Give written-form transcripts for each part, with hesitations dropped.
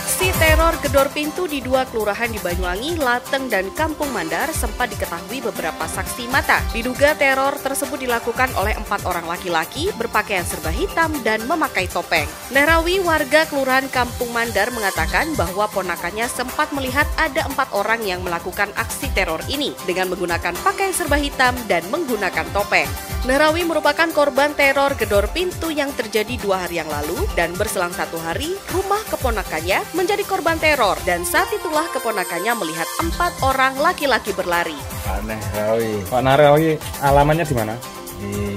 Aksi teror gedor pintu di dua kelurahan di Banyuwangi, Lateng, dan Kampung Mandar sempat diketahui beberapa saksi mata. Diduga teror tersebut dilakukan oleh 4 orang laki-laki berpakaian serba hitam dan memakai topeng. Nehrawi, warga kelurahan Kampung Mandar, mengatakan bahwa ponakannya sempat melihat ada 4 orang yang melakukan aksi teror ini dengan menggunakan pakaian serba hitam dan menggunakan topeng. Nehrawi merupakan korban teror gedor pintu yang terjadi 2 hari yang lalu, dan berselang 1 hari, rumah keponakannya menjadi korban teror, dan saat itulah keponakannya melihat 4 orang laki-laki berlari. Pak Nehrawi. Pak Nehrawi, alamannya di mana? Di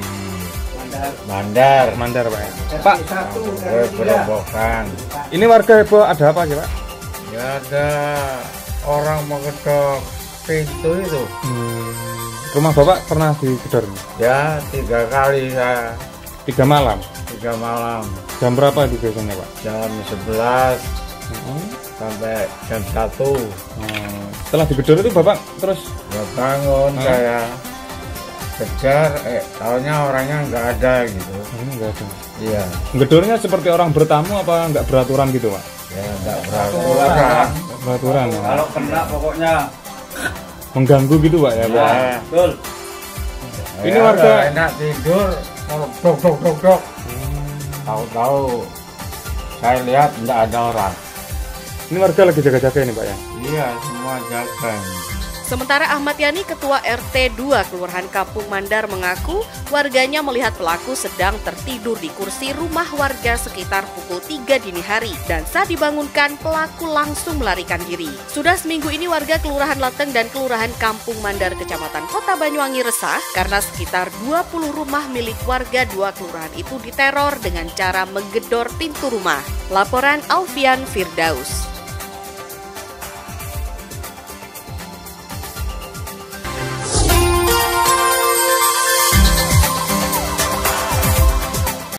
Mandar. Mandar, Pak. Pak, Berobokan. ini warga heboh ada apa sih, Pak? Ya ada orang mengetok pintu itu. Rumah Bapak pernah digedor? Ya 3 kali saya. 3 malam. 3 malam. Jam berapa itu biasanya, Pak? Jam 11 sampai jam 1. Setelah digedor itu Bapak terus? Ya bangun saya kejar, taunya orangnya nggak ada gitu. Nggak ada. Iya. Gedornya seperti orang bertamu apa nggak beraturan gitu, Pak? Ya nggak beraturan. Beraturan. Ya. Kalau kena pokoknya Mengganggu gitu, Pak ya, Pak? Ya. betul. Ini Ya, warga udah enak tidur, dok. Tahu-tahu saya lihat nggak ada orang. Ini warga lagi jaga-jaga ini, Pak ya? Iya, semua jaga. Sementara Ahmad Yani, Ketua RT 2 Kelurahan Kampung Mandar, mengaku warganya melihat pelaku sedang tertidur di kursi rumah warga sekitar pukul 3 dini hari, dan saat dibangunkan pelaku langsung melarikan diri. Sudah seminggu ini warga Kelurahan Lateng dan Kelurahan Kampung Mandar, Kecamatan Kota Banyuwangi, resah karena sekitar 20 rumah milik warga 2 kelurahan itu diteror dengan cara menggedor pintu rumah. Laporan Alfian Firdaus.